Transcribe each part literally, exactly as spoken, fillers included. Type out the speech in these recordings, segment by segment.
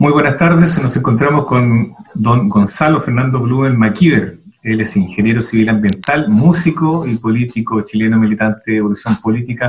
Muy buenas tardes, nos encontramos con don Gonzalo Fernando Blumen Maquiver. Él es ingeniero civil ambiental, músico y político chileno militante de Evolución Política.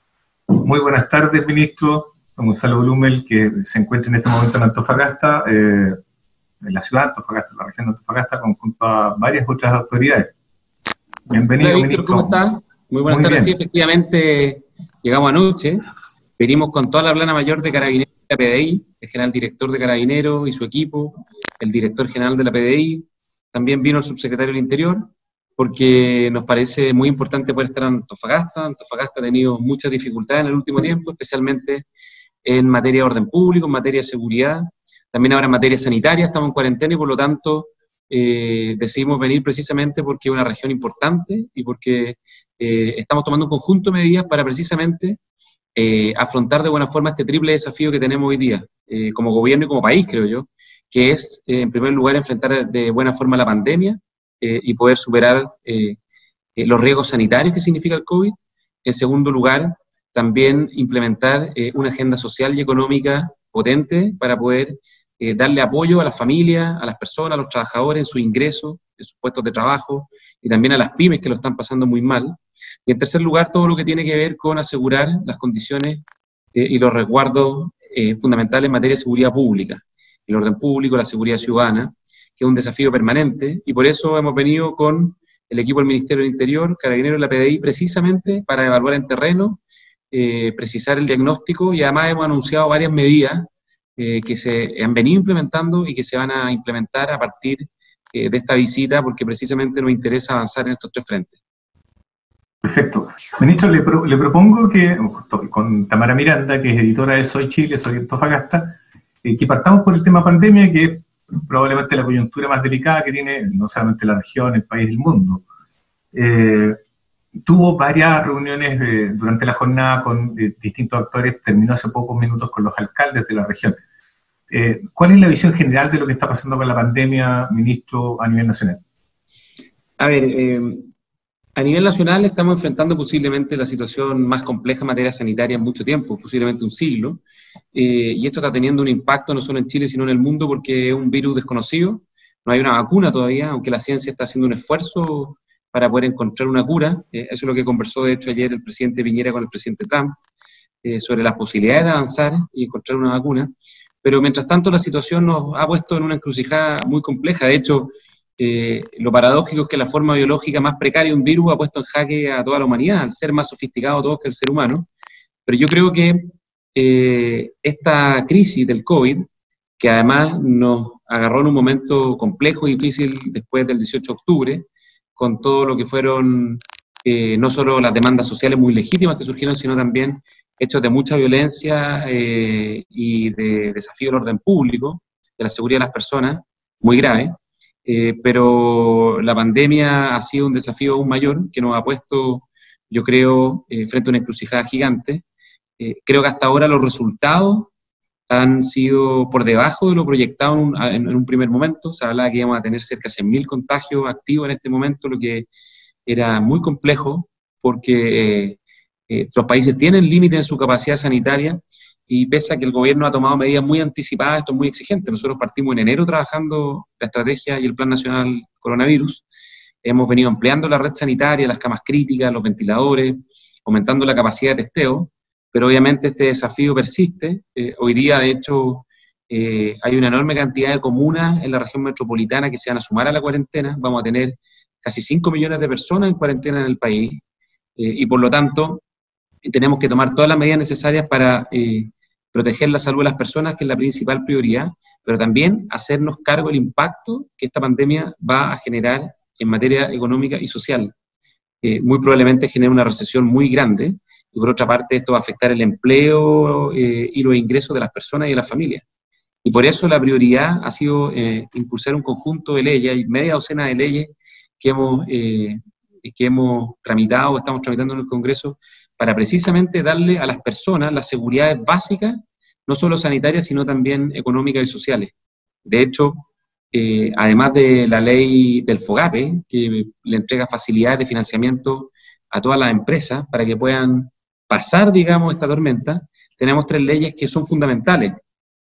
Muy buenas tardes, ministro. Don Gonzalo Blumen, que se encuentra en este momento en Antofagasta, eh, en la ciudad de Antofagasta, en la región de Antofagasta, junto a varias otras autoridades. Bienvenido, Hola, Víctor, ministro. ¿cómo está? Muy buenas Muy tardes. bien. Sí, efectivamente, llegamos anoche, venimos con toda la plana mayor de Carabineros de la P D I, el general director de Carabineros y su equipo, el director general de la P D I, también vino el subsecretario del Interior, porque nos parece muy importante poder estar en Antofagasta. Antofagasta ha tenido muchas dificultades en el último tiempo, especialmente en materia de orden público, en materia de seguridad, también ahora en materia sanitaria, estamos en cuarentena y por lo tanto eh, decidimos venir precisamente porque es una región importante y porque eh, estamos tomando un conjunto de medidas para precisamente eh, afrontar de buena forma este triple desafío que tenemos hoy día, eh, como gobierno y como país, creo yo, que es, eh, en primer lugar, enfrentar de buena forma la pandemia eh, y poder superar eh, eh, los riesgos sanitarios que significa el COVID. En segundo lugar, también implementar eh, una agenda social y económica potente para poder eh, darle apoyo a las familias, a las personas, a los trabajadores en sus ingresos, en sus puestos de trabajo, y también a las pymes que lo están pasando muy mal. Y en tercer lugar, todo lo que tiene que ver con asegurar las condiciones eh, y los resguardos eh, fundamentales en materia de seguridad pública, el orden público, la seguridad ciudadana, que es un desafío permanente, y por eso hemos venido con el equipo del Ministerio del Interior, Carabineros y la P D I, precisamente para evaluar en terreno, eh, precisar el diagnóstico, y además hemos anunciado varias medidas eh, que se han venido implementando y que se van a implementar a partir eh, de esta visita, porque precisamente nos interesa avanzar en estos tres frentes. Perfecto. Ministro, le, pro, le propongo que, con Tamara Miranda, que es editora de Soy Chile, Soy Antofagasta, eh, que partamos por el tema pandemia, que es probablemente la coyuntura más delicada que tiene no solamente la región, el país, el mundo. Eh, tuvo varias reuniones eh, durante la jornada con eh, distintos actores, terminó hace pocos minutos con los alcaldes de la región. Eh, ¿Cuál es la visión general de lo que está pasando con la pandemia, ministro, a nivel nacional? A ver, eh, a nivel nacional estamos enfrentando posiblemente la situación más compleja en materia sanitaria en mucho tiempo, posiblemente un siglo, eh, y esto está teniendo un impacto no solo en Chile, sino en el mundo, porque es un virus desconocido, no hay una vacuna todavía, aunque la ciencia está haciendo un esfuerzo para poder encontrar una cura. Eh, eso es lo que conversó, de hecho, ayer el presidente Piñera con el presidente Trump, eh, sobre las posibilidades de avanzar y encontrar una vacuna, pero mientras tanto la situación nos ha puesto en una encrucijada muy compleja. De hecho, Eh, lo paradójico es que la forma biológica más precaria de un virus ha puesto en jaque a toda la humanidad, al ser más sofisticado todos que el ser humano. Pero yo creo que eh, esta crisis del COVID, que además nos agarró en un momento complejo y difícil después del dieciocho de octubre, con todo lo que fueron eh, no solo las demandas sociales muy legítimas que surgieron, sino también hechos de mucha violencia eh, y de desafío al orden público, de la seguridad de las personas, muy grave. Eh, pero la pandemia ha sido un desafío aún mayor que nos ha puesto, yo creo, eh, frente a una encrucijada gigante. Eh, creo que hasta ahora los resultados han sido por debajo de lo proyectado en un, en, en un primer momento. Se hablaba que íbamos a tener cerca de cien mil contagios activos en este momento, lo que era muy complejo porque eh, eh, los países tienen límites en su capacidad sanitaria. Y pese a que el gobierno ha tomado medidas muy anticipadas, esto es muy exigente. Nosotros partimos en enero trabajando la estrategia y el plan nacional coronavirus. Hemos venido ampliando la red sanitaria, las camas críticas, los ventiladores, aumentando la capacidad de testeo, pero obviamente este desafío persiste. Eh, hoy día, de hecho, eh, hay una enorme cantidad de comunas en la región metropolitana que se van a sumar a la cuarentena. Vamos a tener casi cinco millones de personas en cuarentena en el país, eh, y por lo tanto tenemos que tomar todas las medidas necesarias para eh, proteger la salud de las personas, que es la principal prioridad, pero también hacernos cargo del impacto que esta pandemia va a generar en materia económica y social. Eh, muy probablemente genere una recesión muy grande, y por otra parte esto va a afectar el empleo eh, y los ingresos de las personas y de las familias. Y por eso la prioridad ha sido eh, impulsar un conjunto de leyes, hay media docena de leyes que hemos, eh, que hemos tramitado, estamos tramitando en el Congreso, para precisamente darle a las personas las seguridades básicas, no solo sanitarias, sino también económicas y sociales. De hecho, eh, además de la ley del FOGAPE, que le entrega facilidades de financiamiento a todas las empresas para que puedan pasar, digamos, esta tormenta, tenemos tres leyes que son fundamentales.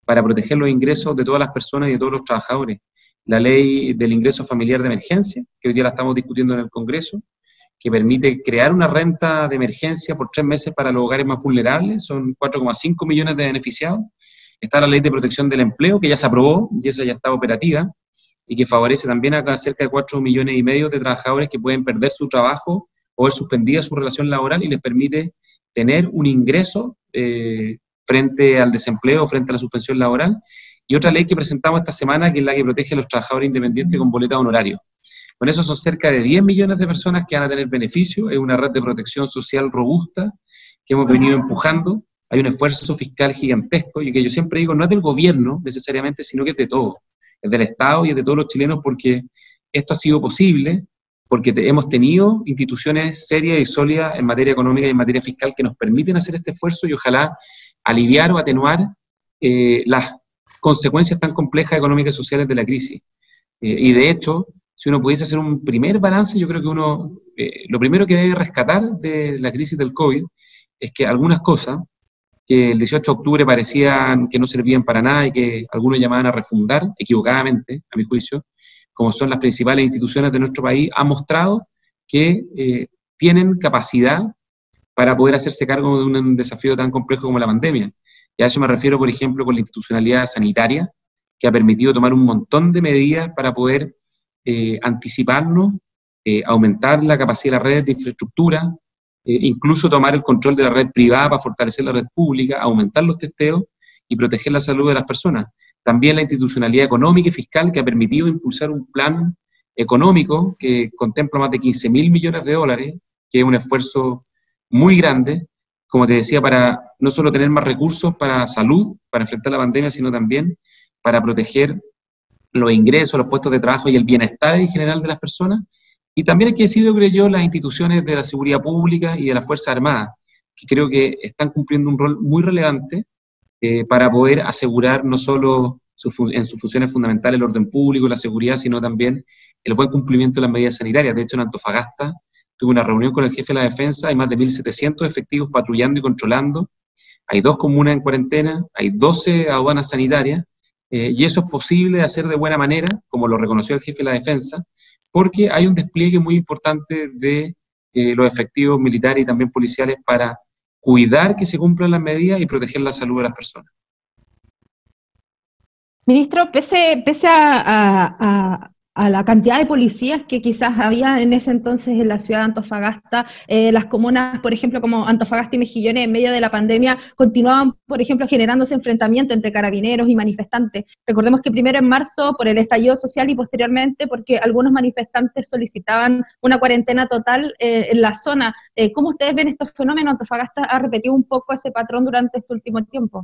para proteger los ingresos de todas las personas y de todos los trabajadores. La ley del ingreso familiar de emergencia, que hoy día la estamos discutiendo en el Congreso, que permite crear una renta de emergencia por tres meses para los hogares más vulnerables, son cuatro coma cinco millones de beneficiados. Está la ley de protección del empleo, que ya se aprobó, y esa ya está operativa, y que favorece también a cerca de cuatro millones y medio de trabajadores que pueden perder su trabajo o ver suspendida su relación laboral, y les permite tener un ingreso eh, frente al desempleo, frente a la suspensión laboral. Y otra ley que presentamos esta semana, que es la que protege a los trabajadores independientes con boleta de honorario. Con eso son cerca de diez millones de personas que van a tener beneficio. Es una red de protección social robusta que hemos venido empujando. Hay un esfuerzo fiscal gigantesco, y que yo siempre digo, no es del gobierno necesariamente, sino que es de todos. Es del Estado y es de todos los chilenos, porque esto ha sido posible, porque te, hemos tenido instituciones serias y sólidas en materia económica y en materia fiscal que nos permiten hacer este esfuerzo y ojalá aliviar o atenuar eh, las consecuencias tan complejas económicas y sociales de la crisis. Eh, y de hecho, si uno pudiese hacer un primer balance, yo creo que uno, eh, lo primero que debe rescatar de la crisis del COVID es que algunas cosas que el dieciocho de octubre parecían que no servían para nada y que algunos llamaban a refundar, equivocadamente, a mi juicio, como son las principales instituciones de nuestro país, han mostrado que eh, tienen capacidad para poder hacerse cargo de un desafío tan complejo como la pandemia. Y a eso me refiero, por ejemplo, con la institucionalidad sanitaria, que ha permitido tomar un montón de medidas para poder eh, anticiparnos, eh, aumentar la capacidad de las redes de infraestructura, eh, incluso tomar el control de la red privada para fortalecer la red pública, aumentar los testeos y proteger la salud de las personas. También la institucionalidad económica y fiscal, que ha permitido impulsar un plan económico que contempla más de quince mil millones de dólares, que es un esfuerzo muy grande, como te decía, para no solo tener más recursos para salud, para enfrentar la pandemia, sino también para proteger los ingresos, los puestos de trabajo y el bienestar en general de las personas. Y también hay que decirlo, creo yo, las instituciones de la seguridad pública y de las Fuerzas Armadas, que creo que están cumpliendo un rol muy relevante eh, para poder asegurar no solo su, en sus funciones fundamentales el orden público, la seguridad, sino también el buen cumplimiento de las medidas sanitarias. De hecho, en Antofagasta tuve una reunión con el jefe de la defensa, hay más de mil setecientos efectivos patrullando y controlando, hay dos comunas en cuarentena, hay doce aduanas sanitarias, eh, y eso es posible de hacer de buena manera, como lo reconoció el jefe de la defensa, porque hay un despliegue muy importante de eh, los efectivos militares y también policiales para cuidar que se cumplan las medidas y proteger la salud de las personas. Ministro, pese, pese a, a, a, a la cantidad de policías que quizás había en ese entonces en la ciudad de Antofagasta, eh, las comunas, por ejemplo, como Antofagasta y Mejillones, en medio de la pandemia, continuaban, por ejemplo, generándose enfrentamientos entre carabineros y manifestantes. Recordemos que primero en marzo, por el estallido social, y posteriormente porque algunos manifestantes solicitaban una cuarentena total eh, en la zona. Eh, ¿Cómo ustedes ven estos fenómenos? Antofagasta ha repetido un poco ese patrón durante este último tiempo.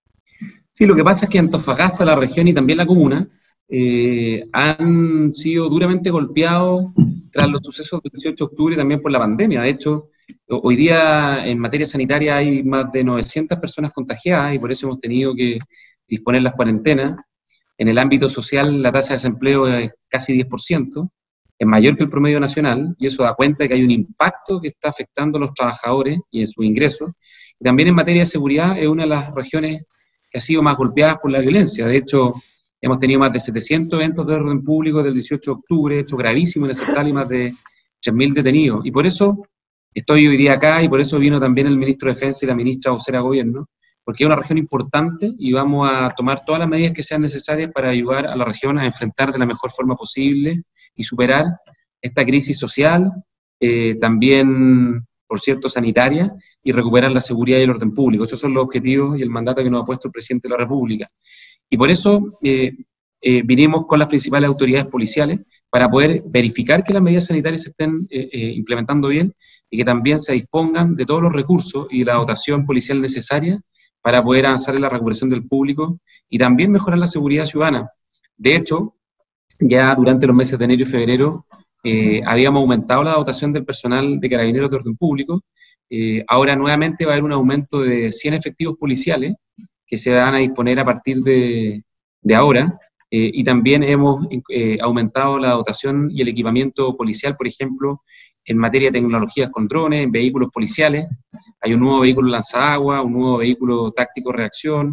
Sí, lo que pasa es que Antofagasta, la región y también la comuna eh, han sido duramente golpeados tras los sucesos del dieciocho de octubre y también por la pandemia. De hecho, hoy día en materia sanitaria hay más de novecientas personas contagiadas y por eso hemos tenido que disponer las cuarentenas. En el ámbito social la tasa de desempleo es casi diez por ciento, es mayor que el promedio nacional, y eso da cuenta de que hay un impacto que está afectando a los trabajadores y en sus ingresos. Y también en materia de seguridad es una de las regiones que ha sido más golpeadas por la violencia. De hecho, hemos tenido más de setecientos eventos de orden público del dieciocho de octubre, hechos gravísimos, inaceptables, y más de tres mil detenidos. Y por eso estoy hoy día acá, y por eso vino también el ministro de Defensa y la ministra vocera de Gobierno, porque es una región importante y vamos a tomar todas las medidas que sean necesarias para ayudar a la región a enfrentar de la mejor forma posible y superar esta crisis social, eh, también, por cierto, sanitaria, y recuperar la seguridad y el orden público. Esos son los objetivos y el mandato que nos ha puesto el presidente de la República. Y por eso eh, eh, vinimos con las principales autoridades policiales para poder verificar que las medidas sanitarias se estén eh, eh, implementando bien y que también se dispongan de todos los recursos y la dotación policial necesaria para poder avanzar en la recuperación del público y también mejorar la seguridad ciudadana. De hecho, ya durante los meses de enero y febrero eh, habíamos aumentado la dotación del personal de carabineros de orden público. Eh, ahora nuevamente va a haber un aumento de cien efectivos policiales que se van a disponer a partir de, de ahora, eh, y también hemos eh, aumentado la dotación y el equipamiento policial, por ejemplo, en materia de tecnologías con drones, en vehículos policiales. Hay un nuevo vehículo lanzaagua, un nuevo vehículo táctico reacción,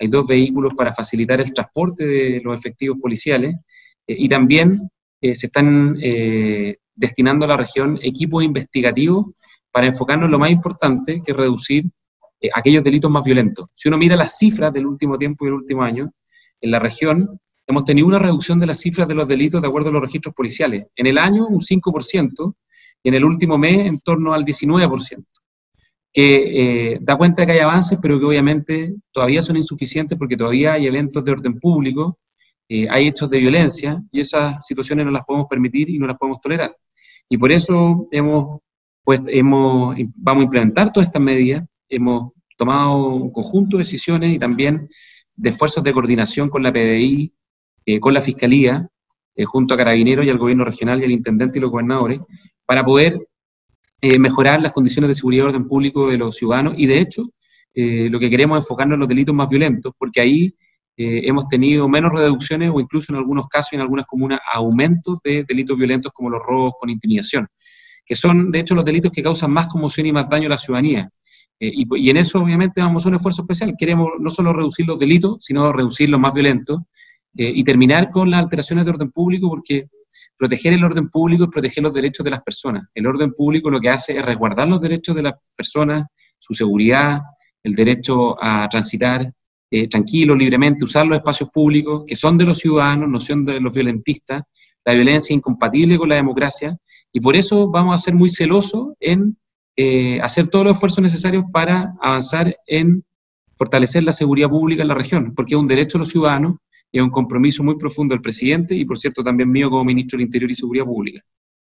hay dos vehículos para facilitar el transporte de los efectivos policiales, eh, y también eh, se están eh, destinando a la región equipos investigativos para enfocarnos en lo más importante, que es reducir eh, aquellos delitos más violentos. Si uno mira las cifras del último tiempo y del último año, en la región hemos tenido una reducción de las cifras de los delitos de acuerdo a los registros policiales. En el año un cinco por ciento y en el último mes en torno al diecinueve por ciento, que eh, da cuenta de que hay avances, pero que obviamente todavía son insuficientes porque todavía hay eventos de orden público, eh, hay hechos de violencia, y esas situaciones no las podemos permitir y no las podemos tolerar. Y por eso hemos, pues, hemos, vamos a implementar todas estas medidas, hemos tomado un conjunto de decisiones y también de esfuerzos de coordinación con la P D I, eh, con la Fiscalía, eh, junto a Carabineros y al Gobierno Regional y al Intendente y los gobernadores, para poder eh, mejorar las condiciones de seguridad y orden público de los ciudadanos, y de hecho, eh, lo que queremos es enfocarnos en los delitos más violentos, porque ahí eh, hemos tenido menos reducciones o incluso en algunos casos y en algunas comunas aumentos de delitos violentos como los robos con intimidación, que son de hecho los delitos que causan más conmoción y más daño a la ciudadanía. Eh, y, y en eso obviamente vamos a un esfuerzo especial, queremos no solo reducir los delitos, sino reducir los más violentos, eh, y terminar con las alteraciones de orden público, porque proteger el orden público es proteger los derechos de las personas. El orden público lo que hace es resguardar los derechos de las personas, su seguridad, el derecho a transitar eh, tranquilo, libremente, usar los espacios públicos, que son de los ciudadanos, no son de los violentistas. La violencia es incompatible con la democracia, y por eso vamos a ser muy celosos en eh, hacer todos los esfuerzos necesarios para avanzar en fortalecer la seguridad pública en la región, porque es un derecho de los ciudadanos, y es un compromiso muy profundo del presidente y, por cierto, también mío como ministro del Interior y Seguridad Pública.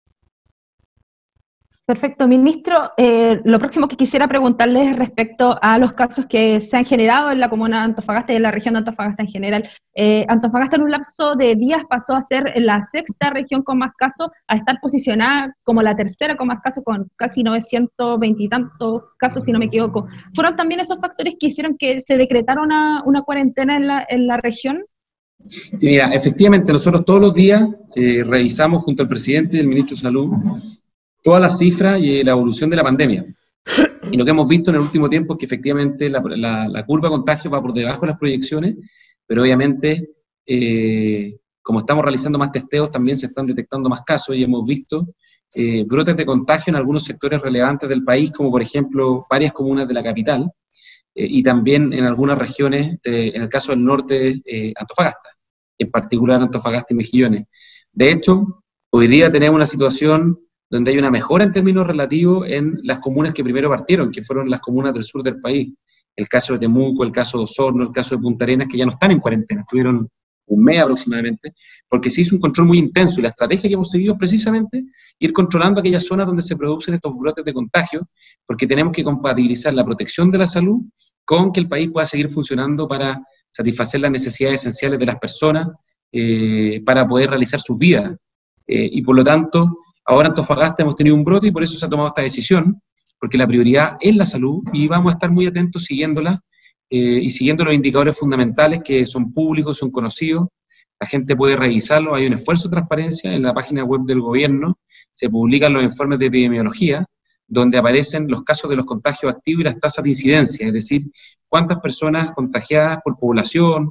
Perfecto, ministro. Eh, lo próximo que quisiera preguntarle es respecto a los casos que se han generado en la comuna de Antofagasta y en la región de Antofagasta en general. Eh, Antofagasta en un lapso de días pasó a ser la sexta región con más casos, a estar posicionada como la tercera con más casos, con casi novecientos veinte y tantos casos, si no me equivoco. ¿Fueron también esos factores que hicieron que se decretara una, una cuarentena en la, en la región? Mira, efectivamente, nosotros todos los días eh, revisamos junto al presidente y el ministro de Salud todas las cifras y la evolución de la pandemia. Y lo que hemos visto en el último tiempo es que efectivamente la, la, la curva de contagio va por debajo de las proyecciones, pero obviamente, eh, como estamos realizando más testeos, también se están detectando más casos, y hemos visto eh, brotes de contagio en algunos sectores relevantes del país, como por ejemplo varias comunas de la capital, eh, y también en algunas regiones, de, en el caso del norte, eh, Antofagasta, en particular Antofagasta y Mejillones. De hecho, hoy día tenemos una situación donde hay una mejora en términos relativos en las comunas que primero partieron, que fueron las comunas del sur del país. El caso de Temuco, el caso de Osorno, el caso de Punta Arenas, que ya no están en cuarentena, estuvieron un mes aproximadamente, porque se hizo un control muy intenso, y la estrategia que hemos seguido es precisamente ir controlando aquellas zonas donde se producen estos brotes de contagio, porque tenemos que compatibilizar la protección de la salud con que el país pueda seguir funcionando para satisfacer las necesidades esenciales de las personas, eh, para poder realizar sus vidas. Eh, y por lo tanto, ahora en Antofagasta hemos tenido un brote y por eso se ha tomado esta decisión, porque la prioridad es la salud y vamos a estar muy atentos siguiéndola eh, y siguiendo los indicadores fundamentales que son públicos, son conocidos, la gente puede revisarlo, hay un esfuerzo de transparencia en la página web del gobierno, se publican los informes de epidemiología, donde aparecen los casos de los contagios activos y las tasas de incidencia, es decir, cuántas personas contagiadas por población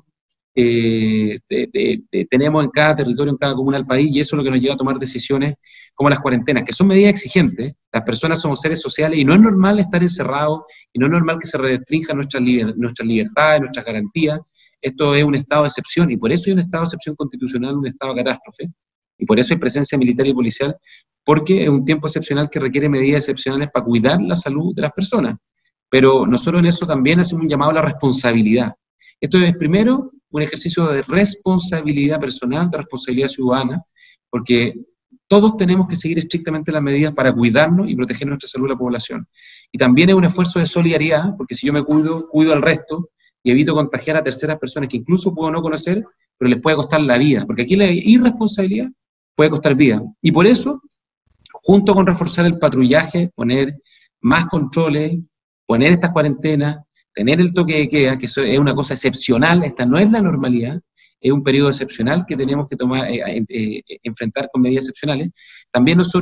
eh, de, de, de, tenemos en cada territorio, en cada comuna del país, y eso es lo que nos lleva a tomar decisiones como las cuarentenas, que son medidas exigentes. Las personas somos seres sociales y no es normal estar encerrados, y no es normal que se restrinjan nuestras, liber, nuestras libertades, nuestras garantías. Esto es un estado de excepción, y por eso hay un estado de excepción constitucional, un estado de catástrofe, y por eso hay presencia militar y policial, porque es un tiempo excepcional que requiere medidas excepcionales para cuidar la salud de las personas. Pero nosotros en eso también hacemos un llamado a la responsabilidad. Esto es, primero, un ejercicio de responsabilidad personal, de responsabilidad ciudadana, porque todos tenemos que seguir estrictamente las medidas para cuidarnos y proteger nuestra salud de la población. Y también es un esfuerzo de solidaridad, porque si yo me cuido, cuido al resto, y evito contagiar a terceras personas que incluso puedo no conocer, pero les puede costar la vida, porque aquí la irresponsabilidad puede costar vida. Y por eso, junto con reforzar el patrullaje, poner más controles, poner estas cuarentenas, tener el toque de queda, que eso es una cosa excepcional, esta no es la normalidad, es un periodo excepcional que tenemos que tomar, eh, eh, enfrentar con medidas excepcionales. También nosotros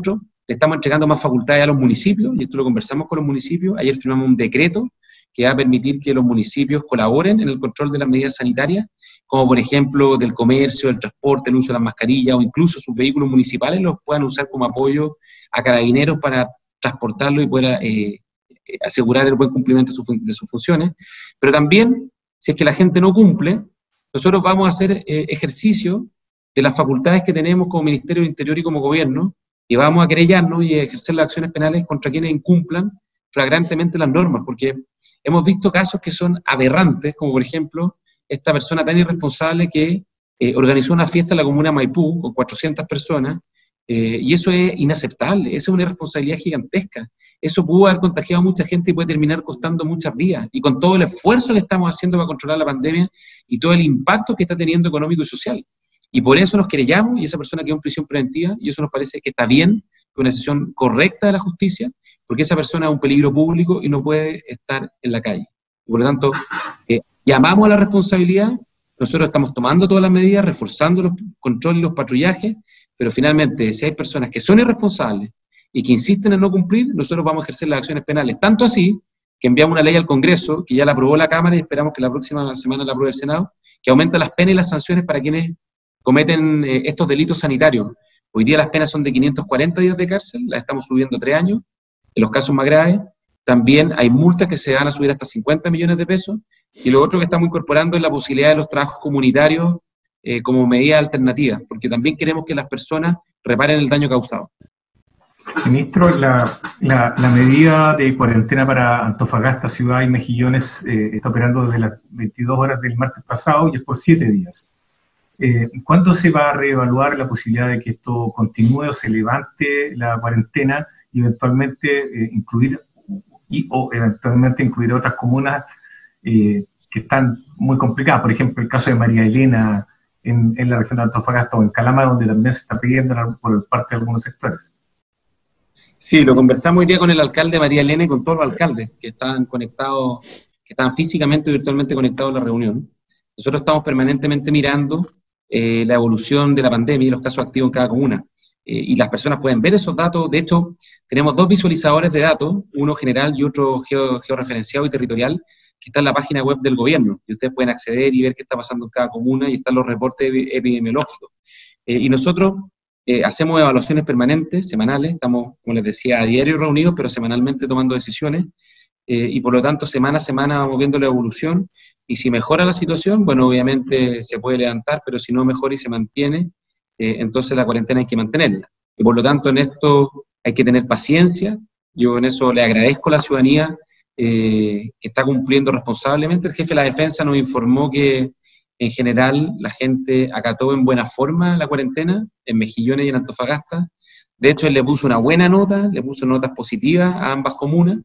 le estamos entregando más facultades a los municipios, y esto lo conversamos con los municipios. Ayer firmamos un decreto que va a permitir que los municipios colaboren en el control de las medidas sanitarias, como por ejemplo del comercio, del transporte, el uso de las mascarillas, o incluso sus vehículos municipales los puedan usar como apoyo a carabineros para transportarlo y poder eh, asegurar el buen cumplimiento de, su, de sus funciones. Pero también, si es que la gente no cumple, nosotros vamos a hacer eh, ejercicio de las facultades que tenemos como Ministerio del Interior y como Gobierno, y vamos a querellarnos y a ejercer las acciones penales contra quienes incumplan flagrantemente las normas, porque hemos visto casos que son aberrantes, como por ejemplo esta persona tan irresponsable que eh, organizó una fiesta en la comuna Maipú con cuatrocientas personas, eh, y eso es inaceptable, esa es una irresponsabilidad gigantesca. Eso pudo haber contagiado a mucha gente y puede terminar costando muchas vidas, y con todo el esfuerzo que estamos haciendo para controlar la pandemia y todo el impacto que está teniendo económico y social. Y por eso nos querellamos, y esa persona quedó en prisión preventiva, y eso nos parece que está bien, que una decisión correcta de la justicia, porque esa persona es un peligro público y no puede estar en la calle. Y por lo tanto, eh, llamamos a la responsabilidad, nosotros estamos tomando todas las medidas, reforzando los controles y los patrullajes, pero finalmente, si hay personas que son irresponsables y que insisten en no cumplir, nosotros vamos a ejercer las acciones penales. Tanto así, que enviamos una ley al Congreso, que ya la aprobó la Cámara y esperamos que la próxima semana la apruebe el Senado, que aumenta las penas y las sanciones para quienes cometen eh, estos delitos sanitarios. Hoy día las penas son de quinientos cuarenta días de cárcel, las estamos subiendo tres años, en los casos más graves. También hay multas que se van a subir hasta cincuenta millones de pesos, y lo otro que estamos incorporando es la posibilidad de los trabajos comunitarios eh, como medida alternativa, porque también queremos que las personas reparen el daño causado. Ministro, la, la, la medida de cuarentena para Antofagasta, Ciudad y Mejillones eh, está operando desde las veintidós horas del martes pasado y es por siete días. Eh, ¿Cuándo se va a reevaluar la posibilidad de que esto continúe o se levante la cuarentena y eventualmente eh, incluir y, o eventualmente incluir otras comunas eh, que están muy complicadas? Por ejemplo, el caso de María Elena en, en la región de Antofagasta o en Calama, donde también se está pidiendo por parte de algunos sectores. Sí, lo conversamos hoy día con el alcalde María Elena y con todos los alcaldes que están conectados, que están físicamente y virtualmente conectados a la reunión. Nosotros estamos permanentemente mirando Eh, la evolución de la pandemia y los casos activos en cada comuna. Eh, y las personas pueden ver esos datos. De hecho, tenemos dos visualizadores de datos, uno general y otro geo, georreferenciado y territorial, que está en la página web del gobierno. Y ustedes pueden acceder y ver qué está pasando en cada comuna, y están los reportes epidemiológicos. Eh, y nosotros eh, hacemos evaluaciones permanentes, semanales, estamos, como les decía, a diario reunidos, pero semanalmente tomando decisiones. Eh, y por lo tanto semana a semana vamos viendo la evolución, y si mejora la situación, bueno, obviamente se puede levantar, pero si no mejora y se mantiene, eh, entonces la cuarentena hay que mantenerla. Y por lo tanto en esto hay que tener paciencia. Yo en eso le agradezco a la ciudadanía eh, que está cumpliendo responsablemente. El jefe de la defensa nos informó que en general la gente acató en buena forma la cuarentena, en Mejillones y en Antofagasta. De hecho, él le puso una buena nota, le puso notas positivas a ambas comunas,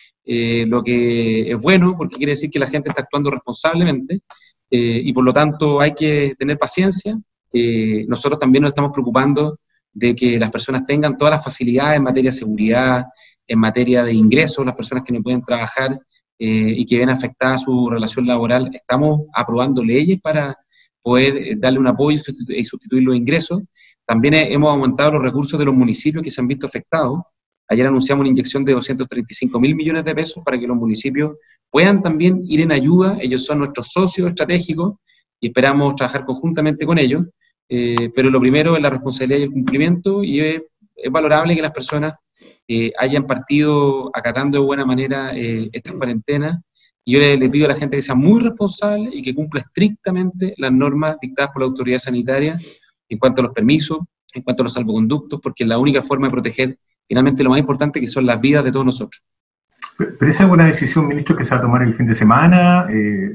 Eh, lo que es bueno, porque quiere decir que la gente está actuando responsablemente, eh, y por lo tanto hay que tener paciencia. Eh, nosotros también nos estamos preocupando de que las personas tengan todas las facilidades en materia de seguridad, en materia de ingresos, las personas que no pueden trabajar eh, y que ven afectada su relación laboral. Estamos aprobando leyes para poder darle un apoyo y sustitu- y sustituir los ingresos. También hemos aumentado los recursos de los municipios que se han visto afectados. Ayer anunciamos una inyección de doscientos treinta y cinco mil millones de pesos para que los municipios puedan también ir en ayuda. Ellos son nuestros socios estratégicos y esperamos trabajar conjuntamente con ellos. Eh, pero lo primero es la responsabilidad y el cumplimiento, y es, es valorable que las personas eh, hayan partido acatando de buena manera eh, estas cuarentenas. Y yo le, le pido a la gente que sea muy responsable y que cumpla estrictamente las normas dictadas por la autoridad sanitaria en cuanto a los permisos, en cuanto a los salvoconductos, porque es la única forma de proteger finalmente lo más importante, que son las vidas de todos nosotros. ¿Pero esa es una decisión, ministro, que se va a tomar el fin de semana, eh,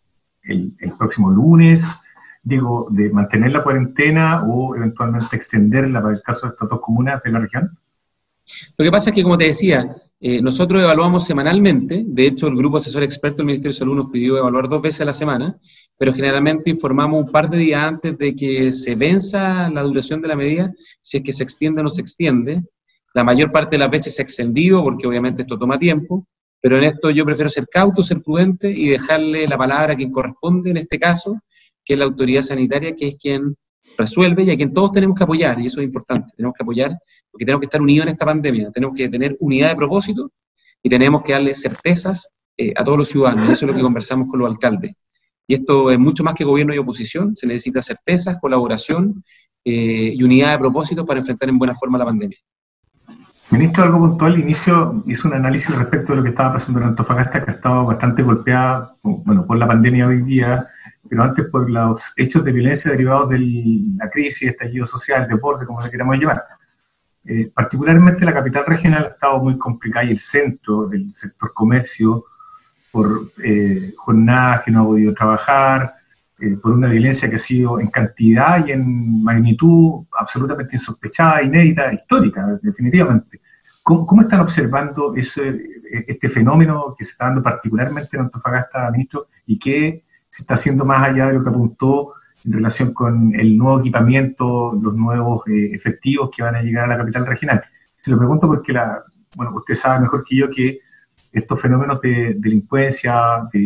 el, el próximo lunes, digo, de mantener la cuarentena o eventualmente extenderla para el caso de estas dos comunas de la región? Lo que pasa es que, como te decía, eh, nosotros evaluamos semanalmente. De hecho, el grupo asesor experto del Ministerio de Salud nos pidió evaluar dos veces a la semana, pero generalmente informamos un par de días antes de que se venza la duración de la medida, si es que se extiende o no se extiende. La mayor parte de las veces se ha extendido, porque obviamente esto toma tiempo, pero en esto yo prefiero ser cauto, ser prudente y dejarle la palabra a quien corresponde en este caso, que es la autoridad sanitaria, que es quien resuelve y a quien todos tenemos que apoyar, y eso es importante, tenemos que apoyar porque tenemos que estar unidos en esta pandemia, tenemos que tener unidad de propósito y tenemos que darle certezas eh, a todos los ciudadanos, y eso es lo que conversamos con los alcaldes. Y esto es mucho más que gobierno y oposición, se necesita certezas, colaboración eh, y unidad de propósito para enfrentar en buena forma la pandemia. Ministro, algo puntual, al inicio hizo un análisis respecto de lo que estaba pasando en Antofagasta, que ha estado bastante golpeada, bueno, por la pandemia hoy día, pero antes por los hechos de violencia derivados de la crisis, estallido social, deporte, como le queramos llamar. Eh, particularmente la capital regional ha estado muy complicada y el centro del sector comercio, por eh, jornadas que no ha podido trabajar, eh, por una violencia que ha sido en cantidad y en magnitud absolutamente insospechada, inédita, histórica, definitivamente. ¿Cómo, cómo están observando ese, este fenómeno que se está dando particularmente en Antofagasta, ministro, y qué se está haciendo más allá de lo que apuntó en relación con el nuevo equipamiento, los nuevos eh, efectivos que van a llegar a la capital regional? Se lo pregunto porque, la, bueno, usted sabe mejor que yo que estos fenómenos de delincuencia, de,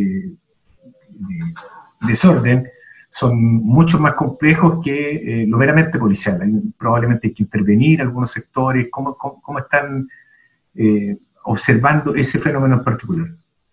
de desorden, son mucho más complejos que eh, lo meramente policial. Hay, probablemente hay que intervenir en algunos sectores. ¿Cómo, cómo, cómo están eh, observando ese fenómeno en particular?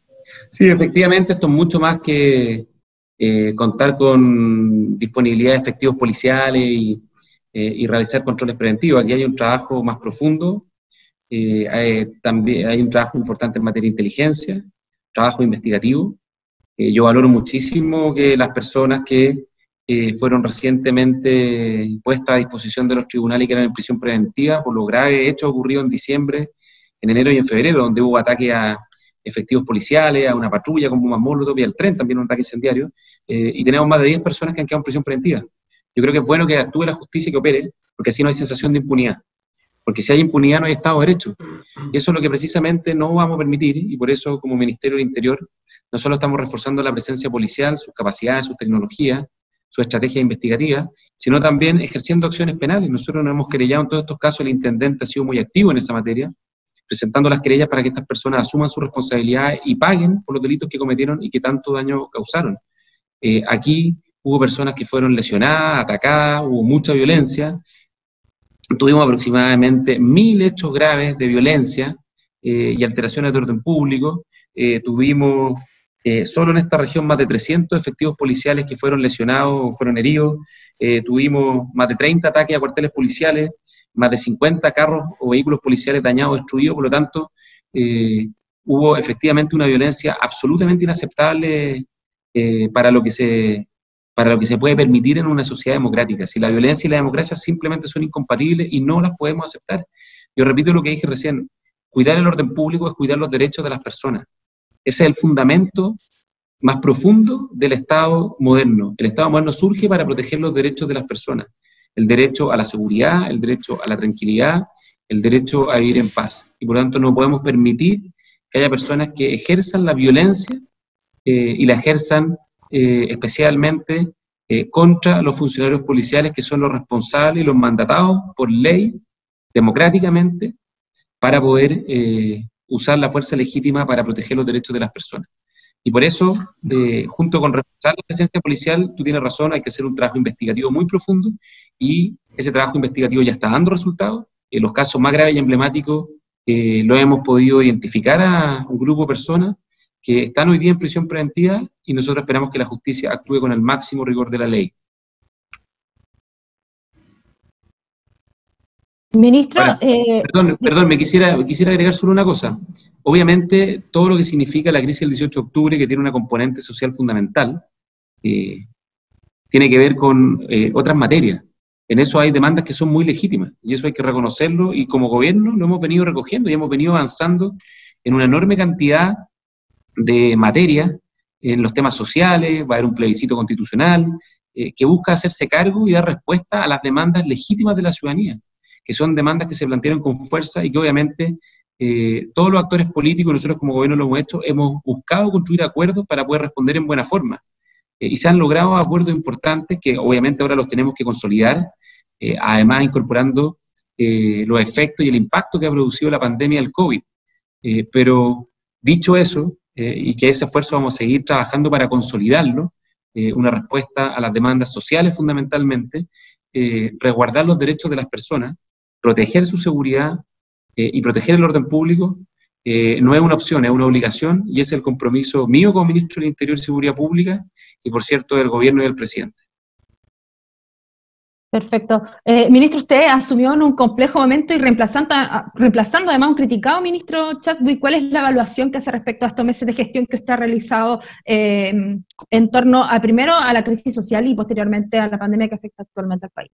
Sí, efectivamente, esto es mucho más que eh, contar con disponibilidad de efectivos policiales y, eh, y realizar controles preventivos. Aquí hay un trabajo más profundo. Eh, hay, también hay un trabajo importante en materia de inteligencia, trabajo investigativo. Eh, yo valoro muchísimo que las personas que eh, fueron recientemente puestas a disposición de los tribunales y que eran en prisión preventiva por los graves hechos ocurridos en diciembre, en enero y en febrero, donde hubo ataque a efectivos policiales, a una patrulla con bombas molotov y al tren, también un ataque incendiario, eh, y tenemos más de diez personas que han quedado en prisión preventiva. Yo creo que es bueno que actúe la justicia y que opere, porque así no hay sensación de impunidad. Porque si hay impunidad no hay Estado de Derecho. Y eso es lo que precisamente no vamos a permitir, y por eso como Ministerio del Interior no solo estamos reforzando la presencia policial, sus capacidades, sus tecnologías, su estrategia investigativa, sino también ejerciendo acciones penales. Nosotros nos hemos querellado en todos estos casos, el intendente ha sido muy activo en esa materia, presentando las querellas para que estas personas asuman sus responsabilidades y paguen por los delitos que cometieron y que tanto daño causaron. Eh, aquí hubo personas que fueron lesionadas, atacadas, hubo mucha violencia. Tuvimos aproximadamente mil hechos graves de violencia eh, y alteraciones de orden público. Eh, tuvimos eh, solo en esta región más de trescientos efectivos policiales que fueron lesionados o fueron heridos. Eh, tuvimos más de treinta ataques a cuarteles policiales, más de cincuenta carros o vehículos policiales dañados, destruidos. Por lo tanto, eh, hubo efectivamente una violencia absolutamente inaceptable eh, para lo que se... para lo que se puede permitir en una sociedad democrática. Si la violencia y la democracia simplemente son incompatibles y no las podemos aceptar. Yo repito lo que dije recién, cuidar el orden público es cuidar los derechos de las personas. Ese es el fundamento más profundo del Estado moderno. El Estado moderno surge para proteger los derechos de las personas. El derecho a la seguridad, el derecho a la tranquilidad, el derecho a vivir en paz. Y por lo tanto no podemos permitir que haya personas que ejerzan la violencia eh, y la ejerzan Eh, especialmente eh, contra los funcionarios policiales que son los responsables y los mandatados por ley, democráticamente, para poder eh, usar la fuerza legítima para proteger los derechos de las personas. Y por eso, eh, junto con reforzar la presencia policial, tú tienes razón, hay que hacer un trabajo investigativo muy profundo, y ese trabajo investigativo ya está dando resultados. En los casos más graves y emblemáticos eh, lo hemos podido identificar a un grupo de personas que están hoy día en prisión preventiva, y nosotros esperamos que la justicia actúe con el máximo rigor de la ley. Ministro, Ahora, eh, perdón, perdón, me quisiera, quisiera agregar solo una cosa. Obviamente, todo lo que significa la crisis del dieciocho de octubre, que tiene una componente social fundamental, eh, tiene que ver con eh, otras materias. En eso hay demandas que son muy legítimas, y eso hay que reconocerlo, y como gobierno lo hemos venido recogiendo, y hemos venido avanzando en una enorme cantidad de materias, en los temas sociales. Va a haber un plebiscito constitucional eh, que busca hacerse cargo y dar respuesta a las demandas legítimas de la ciudadanía, que son demandas que se plantearon con fuerza y que obviamente eh, todos los actores políticos, nosotros como gobierno lo hemos hecho, hemos buscado construir acuerdos para poder responder en buena forma. Eh, y se han logrado acuerdos importantes que obviamente ahora los tenemos que consolidar, eh, además incorporando eh, los efectos y el impacto que ha producido la pandemia del COVID. Eh, pero dicho eso, Eh, y que ese esfuerzo vamos a seguir trabajando para consolidarlo, eh, una respuesta a las demandas sociales fundamentalmente, eh, resguardar los derechos de las personas, proteger su seguridad eh, y proteger el orden público, eh, no es una opción, es una obligación, y es el compromiso mío como ministro del Interior y Seguridad Pública, y por cierto del gobierno y del presidente. Perfecto. Eh, ministro, usted asumió en un complejo momento y reemplazando, reemplazando además a un criticado ministro Chadwick. ¿Cuál es la evaluación que hace respecto a estos meses de gestión que usted ha realizado eh, en torno a, primero, a la crisis social y posteriormente a la pandemia que afecta actualmente al país?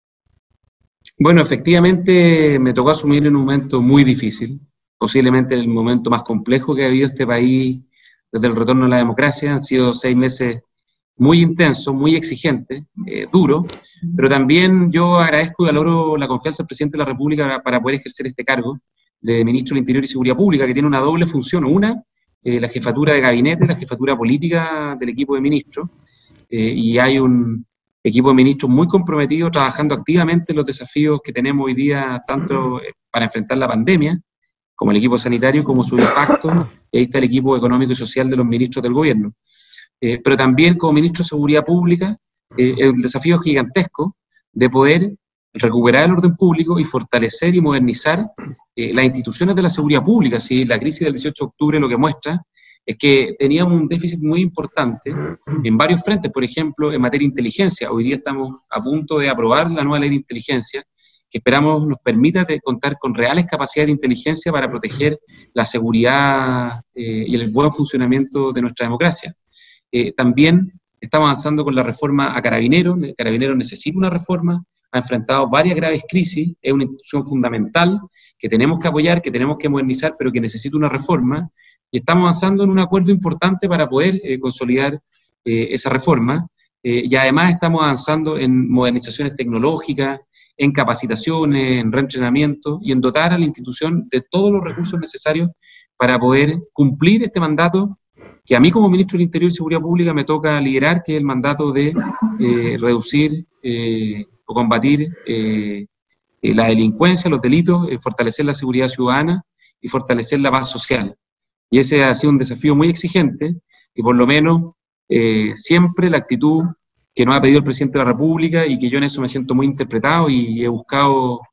Bueno, efectivamente me tocó asumir en un momento muy difícil, posiblemente el momento más complejo que ha habido este país desde el retorno a la democracia. Han sido seis meses muy intenso, muy exigente, eh, duro, pero también yo agradezco y valoro la confianza del presidente de la República para, para poder ejercer este cargo de ministro del Interior y Seguridad Pública, que tiene una doble función. Una, eh, la jefatura de gabinete, la jefatura política del equipo de ministros, eh, y hay un equipo de ministros muy comprometido, trabajando activamente en los desafíos que tenemos hoy día, tanto para enfrentar la pandemia, como el equipo sanitario, como su impacto, y ahí está el equipo económico y social de los ministros del gobierno. Eh, pero también como ministro de Seguridad Pública, eh, el desafío gigantesco de poder recuperar el orden público y fortalecer y modernizar eh, las instituciones de la seguridad pública. ¿Sí? La crisis del dieciocho de octubre lo que muestra es que teníamos un déficit muy importante en varios frentes, por ejemplo, en materia de inteligencia. Hoy día estamos a punto de aprobar la nueva ley de inteligencia, que esperamos nos permita de contar con reales capacidades de inteligencia para proteger la seguridad eh, y el buen funcionamiento de nuestra democracia. Eh, también estamos avanzando con la reforma a Carabineros. Carabineros necesita una reforma, ha enfrentado varias graves crisis, es una institución fundamental que tenemos que apoyar, que tenemos que modernizar, pero que necesita una reforma, y estamos avanzando en un acuerdo importante para poder eh, consolidar eh, esa reforma, eh, y además estamos avanzando en modernizaciones tecnológicas, en capacitaciones, en reentrenamiento, y en dotar a la institución de todos los recursos necesarios para poder cumplir este mandato que a mí como ministro del Interior y Seguridad Pública me toca liderar, que es el mandato de eh, reducir eh, o combatir eh, eh, la delincuencia, los delitos, eh, fortalecer la seguridad ciudadana y fortalecer la paz social. Y ese ha sido un desafío muy exigente, y por lo menos eh, siempre la actitud que nos ha pedido el presidente de la República, y que yo en eso me siento muy interpretado y he buscado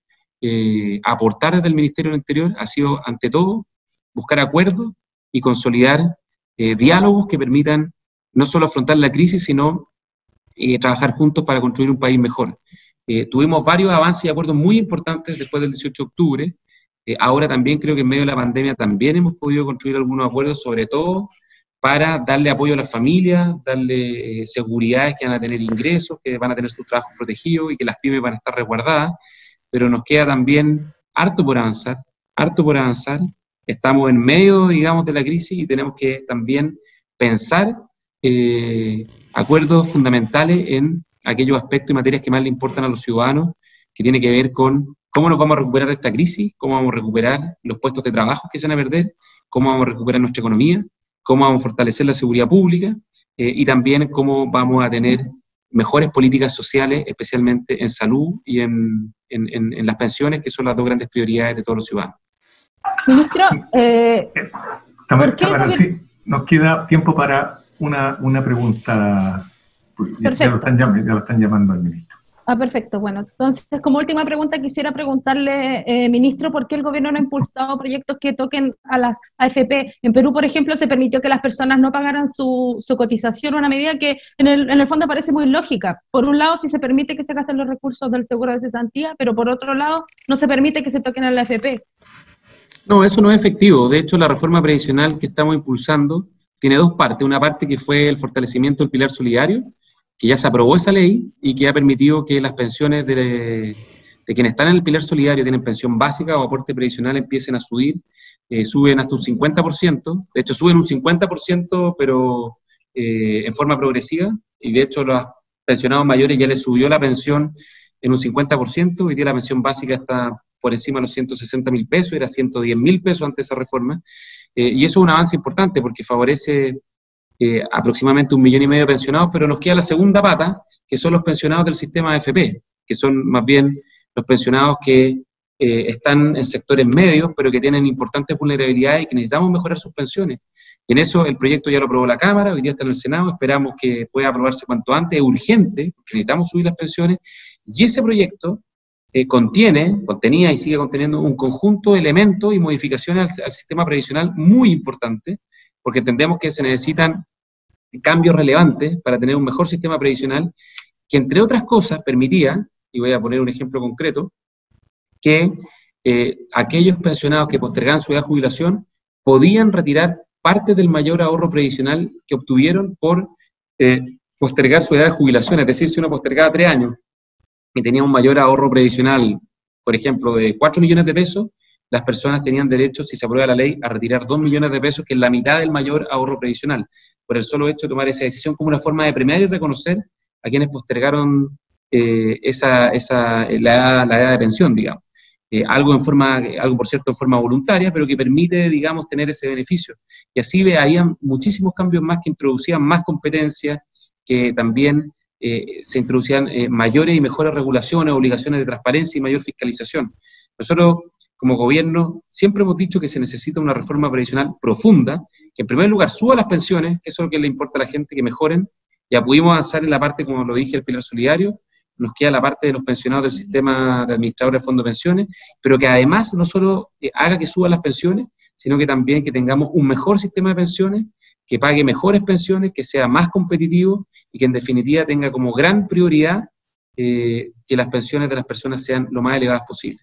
eh, aportar desde el Ministerio del Interior, ha sido ante todo buscar acuerdos y consolidar Eh, diálogos que permitan no solo afrontar la crisis, sino eh, trabajar juntos para construir un país mejor. Eh, tuvimos varios avances y acuerdos muy importantes después del dieciocho de octubre. Eh, ahora también creo que en medio de la pandemia también hemos podido construir algunos acuerdos, sobre todo para darle apoyo a las familias, darle eh, seguridades que van a tener ingresos, que van a tener sus trabajos protegidos y que las pymes van a estar resguardadas, pero nos queda también harto por avanzar, harto por avanzar. Estamos en medio, digamos, de la crisis y tenemos que también pensar eh, acuerdos fundamentales en aquellos aspectos y materias que más le importan a los ciudadanos, que tiene que ver con cómo nos vamos a recuperar de esta crisis, cómo vamos a recuperar los puestos de trabajo que se van a perder, cómo vamos a recuperar nuestra economía, cómo vamos a fortalecer la seguridad pública eh, y también cómo vamos a tener mejores políticas sociales, especialmente en salud y en, en, en, en las pensiones, que son las dos grandes prioridades de todos los ciudadanos. Ministro, eh, Tamara, Tamara, sí, nos queda tiempo para una, una pregunta. Ya, ya, lo están, ya lo están llamando al ministro. Ah, perfecto. Bueno, entonces, como última pregunta, quisiera preguntarle, eh, ministro, ¿por qué el gobierno no ha impulsado proyectos que toquen a las A F P? En Perú, por ejemplo, se permitió que las personas no pagaran su, su cotización, una medida que en el, en el fondo parece muy lógica. Por un lado, sí se permite que se gasten los recursos del seguro de cesantía, pero por otro lado, no se permite que se toquen a la A F P. No, eso no es efectivo. De hecho, la reforma previsional que estamos impulsando tiene dos partes. Una parte que fue el fortalecimiento del pilar solidario, que ya se aprobó esa ley y que ha permitido que las pensiones de, de quienes están en el pilar solidario, tienen pensión básica o aporte previsional, empiecen a subir, eh, suben hasta un cincuenta por ciento. De hecho, suben un cincuenta por ciento, pero eh, en forma progresiva, y de hecho los pensionados mayores ya les subió la pensión en un cincuenta por ciento. Hoy día la pensión básica está por encima de los ciento sesenta mil pesos, era ciento diez mil pesos antes de esa reforma, eh, y eso es un avance importante porque favorece eh, aproximadamente un millón y medio de pensionados, pero nos queda la segunda pata, que son los pensionados del sistema A F P, que son más bien los pensionados que eh, están en sectores medios, pero que tienen importantes vulnerabilidades y que necesitamos mejorar sus pensiones. Y en eso el proyecto ya lo aprobó la Cámara, hoy día está en el Senado, esperamos que pueda aprobarse cuanto antes, es urgente, porque necesitamos subir las pensiones, y ese proyecto eh, contiene, contenía y sigue conteniendo un conjunto de elementos y modificaciones al, al sistema previsional muy importante, porque entendemos que se necesitan cambios relevantes para tener un mejor sistema previsional, que entre otras cosas permitía, y voy a poner un ejemplo concreto, que eh, aquellos pensionados que postergaban su edad de jubilación podían retirar parte del mayor ahorro previsional que obtuvieron por eh, postergar su edad de jubilación. Es decir, si uno postergaba tres años y tenía un mayor ahorro previsional, por ejemplo, de cuatro millones de pesos, las personas tenían derecho, si se aprueba la ley, a retirar dos millones de pesos, que es la mitad del mayor ahorro previsional, por el solo hecho de tomar esa decisión como una forma de premiar y reconocer a quienes postergaron eh, esa, esa, la, edad, la edad de pensión, digamos. Eh, algo en forma, algo por cierto en forma voluntaria, pero que permite, digamos, tener ese beneficio. Y así había muchísimos cambios más que introducían más competencias, que también eh, se introducían eh, mayores y mejores regulaciones, obligaciones de transparencia y mayor fiscalización. Nosotros, como gobierno, siempre hemos dicho que se necesita una reforma previsional profunda, que en primer lugar suba las pensiones, que eso es lo que le importa a la gente, que mejoren. Ya pudimos avanzar en la parte, como lo dije, el pilar solidario, nos queda la parte de los pensionados del sistema de administradores de fondos de pensiones, pero que además no solo haga que suban las pensiones, sino que también que tengamos un mejor sistema de pensiones, que pague mejores pensiones, que sea más competitivo y que en definitiva tenga como gran prioridad eh, que las pensiones de las personas sean lo más elevadas posible.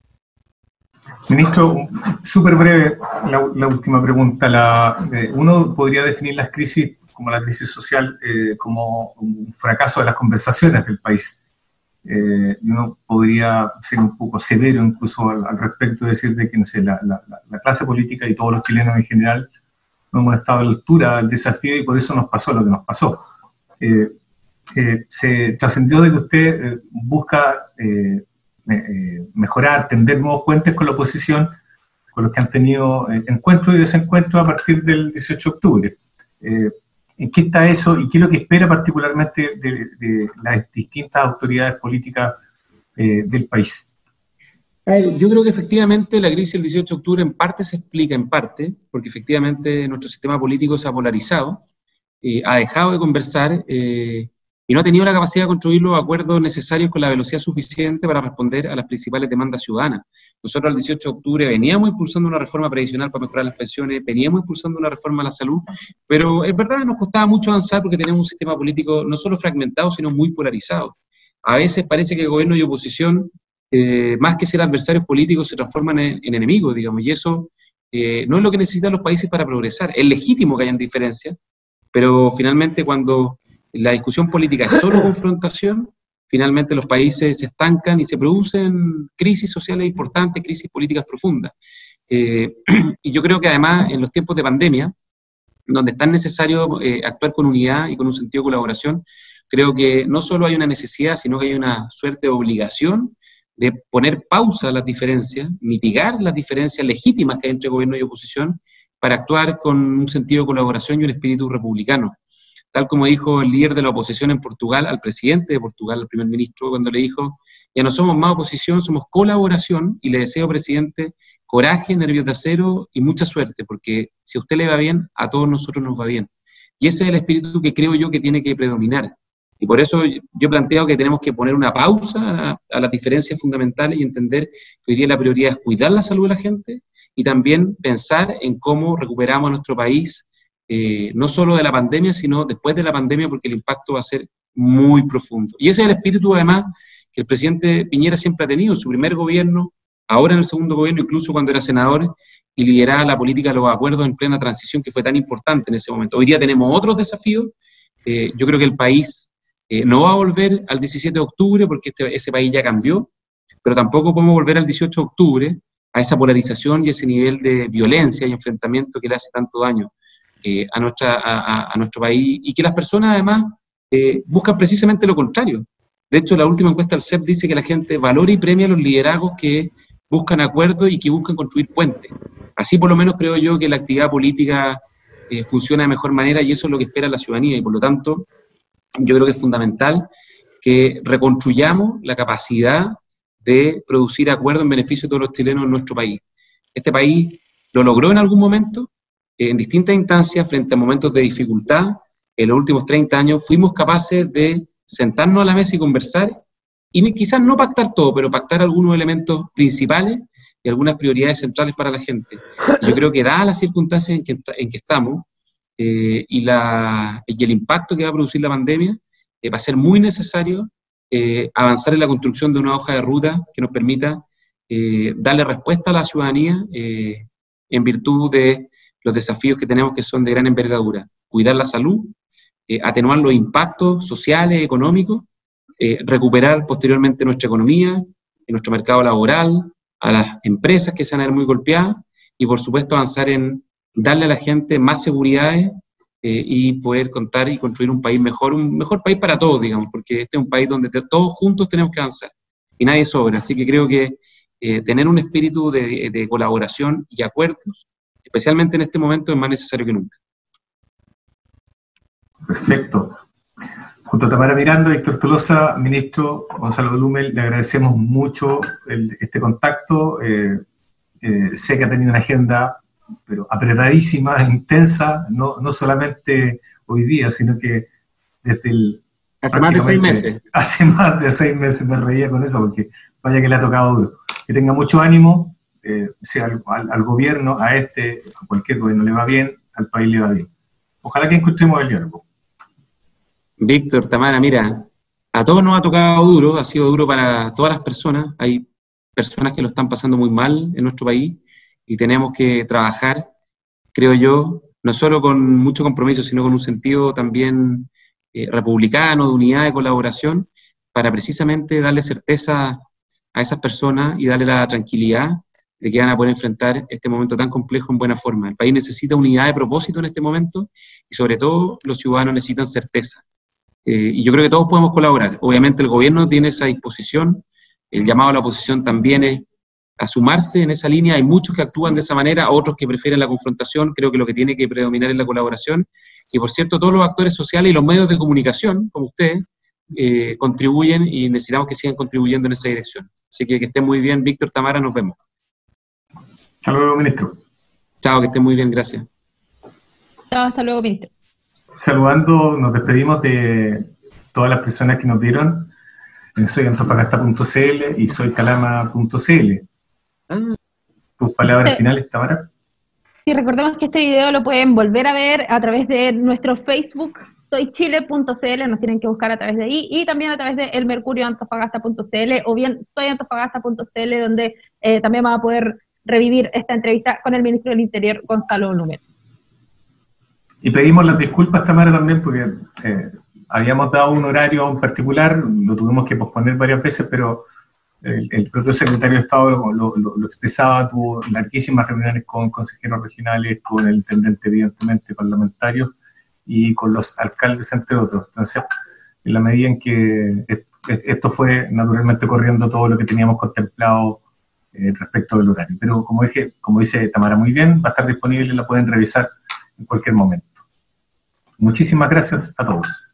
Ministro, súper breve la, la última pregunta. La, eh, uno podría definir las crisis como la crisis social, eh, como un fracaso de las conversaciones del país. Eh, y uno podría ser un poco severo incluso al, al respecto, de decir de que no sé, la, la, la clase política y todos los chilenos en general no hemos estado a la altura del desafío y por eso nos pasó lo que nos pasó. Eh, eh, se trascendió de que usted eh, busca eh, eh, mejorar, tender nuevos puentes con la oposición, con los que han tenido eh, encuentros y desencuentros a partir del dieciocho de octubre. Eh, ¿En qué está eso y qué es lo que espera particularmente de, de las distintas autoridades políticas eh, del país? Yo creo que efectivamente la crisis del dieciocho de octubre en parte se explica, en parte, porque efectivamente nuestro sistema político se ha polarizado, eh, ha dejado de conversar eh, y no ha tenido la capacidad de construir los acuerdos necesarios con la velocidad suficiente para responder a las principales demandas ciudadanas. Nosotros el dieciocho de octubre veníamos impulsando una reforma previsional para mejorar las pensiones, veníamos impulsando una reforma a la salud, pero es verdad que nos costaba mucho avanzar porque tenemos un sistema político no solo fragmentado, sino muy polarizado. A veces parece que el gobierno y oposición, eh, más que ser adversarios políticos, se transforman en, en enemigos, digamos, y eso eh, no es lo que necesitan los países para progresar. Es legítimo que hayan diferencias, pero finalmente cuando la discusión política es solo confrontación, finalmente los países se estancan y se producen crisis sociales importantes, crisis políticas profundas. Eh, y yo creo que además en los tiempos de pandemia, donde es tan necesario eh, actuar con unidad y con un sentido de colaboración, creo que no solo hay una necesidad, sino que hay una suerte de obligación de poner pausa a las diferencias, mitigar las diferencias legítimas que hay entre gobierno y oposición, para actuar con un sentido de colaboración y un espíritu republicano. Tal como dijo el líder de la oposición en Portugal, al presidente de Portugal, al primer ministro, cuando le dijo, ya no somos más oposición, somos colaboración, y le deseo, presidente, coraje, nervios de acero y mucha suerte, porque si a usted le va bien, a todos nosotros nos va bien. Y ese es el espíritu que creo yo que tiene que predominar. Y por eso yo planteo que tenemos que poner una pausa a, a las diferencias fundamentales y entender que hoy día la prioridad es cuidar la salud de la gente y también pensar en cómo recuperamos a nuestro país, Eh, no solo de la pandemia, sino después de la pandemia, porque el impacto va a ser muy profundo. Y ese es el espíritu, además, que el presidente Piñera siempre ha tenido en su primer gobierno, ahora en el segundo gobierno, incluso cuando era senador, y lideraba la política de los acuerdos en plena transición, que fue tan importante en ese momento. Hoy día tenemos otros desafíos. Eh, yo creo que el país eh, no va a volver al diecisiete de octubre, porque este, ese país ya cambió, pero tampoco podemos volver al dieciocho de octubre, a esa polarización y ese nivel de violencia y enfrentamiento que le hace tanto daño Eh, a, nuestra, a, a nuestro país, y que las personas además eh, buscan precisamente lo contrario. De hecho, la última encuesta del C E P dice que la gente valora y premia los liderazgos que buscan acuerdos y que buscan construir puentes. Así por lo menos creo yo que la actividad política eh, funciona de mejor manera, y eso es lo que espera la ciudadanía, y por lo tanto yo creo que es fundamental que reconstruyamos la capacidad de producir acuerdos en beneficio de todos los chilenos en nuestro país. Este país lo logró en algún momento, en distintas instancias, frente a momentos de dificultad, en los últimos treinta años, fuimos capaces de sentarnos a la mesa y conversar, y quizás no pactar todo, pero pactar algunos elementos principales y algunas prioridades centrales para la gente. Y yo creo que dadas las circunstancias en que, en que estamos, eh, y, la, y el impacto que va a producir la pandemia, eh, va a ser muy necesario eh, avanzar en la construcción de una hoja de ruta que nos permita eh, darle respuesta a la ciudadanía eh, en virtud de los desafíos que tenemos, que son de gran envergadura. Cuidar la salud, eh, atenuar los impactos sociales, económicos, eh, recuperar posteriormente nuestra economía, en nuestro mercado laboral, a las empresas que se van a ver muy golpeadas, y por supuesto avanzar en darle a la gente más seguridades eh, y poder contar y construir un país mejor, un mejor país para todos, digamos, porque este es un país donde todos juntos tenemos que avanzar, y nadie sobra. Así que creo que eh, tener un espíritu de, de colaboración y acuerdos, especialmente en este momento, es más necesario que nunca. Perfecto. Junto a Tamara Miranda, Víctor Tolosa, ministro Gonzalo Blumel, le agradecemos mucho el, este contacto. Eh, eh, sé que ha tenido una agenda pero apretadísima, intensa, no, no solamente hoy día, sino que desde el... Hace más de seis meses. Hace más de seis meses me reía con eso, porque vaya que le ha tocado duro. Que tenga mucho ánimo, eh, sea al, al, al gobierno, a este, a cualquier gobierno le va bien, al país le va bien. Ojalá que encontremos el diálogo. Víctor, Tamara, mira, a todos nos ha tocado duro, ha sido duro para todas las personas. Hay personas que lo están pasando muy mal en nuestro país y tenemos que trabajar, creo yo, no solo con mucho compromiso, sino con un sentido también eh, republicano, de unidad, de colaboración, para precisamente darle certeza a esas personas y darle la tranquilidad de que van a poder enfrentar este momento tan complejo en buena forma. El país necesita unidad de propósito en este momento y sobre todo los ciudadanos necesitan certeza. Eh, y yo creo que todos podemos colaborar. Obviamente el gobierno tiene esa disposición, el llamado a la oposición también es a sumarse en esa línea. Hay muchos que actúan de esa manera, otros que prefieren la confrontación. Creo que lo que tiene que predominar es la colaboración. Y por cierto, todos los actores sociales y los medios de comunicación, como ustedes, eh, contribuyen y necesitamos que sigan contribuyendo en esa dirección. Así que que estén muy bien, Víctor, Tamara, nos vemos. Hasta luego, ministro. Chao, que estén muy bien, gracias. Chao, hasta luego, ministro. Saludando, nos despedimos de todas las personas que nos vieron en soy antofagasta punto c l y soy calama punto c l. Ah. ¿Tus palabras sí. finales, Tamara? Sí, recordemos que este video lo pueden volver a ver a través de nuestro Facebook, soy chile punto c l, nos tienen que buscar a través de ahí, y también a través de el mercurio antofagasta punto c l, o bien soy antofagasta punto c l, donde eh, también van a poder revivir esta entrevista con el ministro del Interior, Gonzalo Blumel. Y pedimos las disculpas, Tamara, también, porque eh, habíamos dado un horario en particular, lo tuvimos que posponer varias veces, pero el, el propio secretario de Estado lo, lo, lo expresaba, tuvo larguísimas reuniones con consejeros regionales, con el intendente, evidentemente, parlamentarios, y con los alcaldes, entre otros. Entonces, en la medida en que esto fue naturalmente corriendo todo lo que teníamos contemplado eh, respecto del horario. Pero como dije, como dice Tamara muy bien, va a estar disponible, la pueden revisar en cualquier momento. Muchísimas gracias a todos.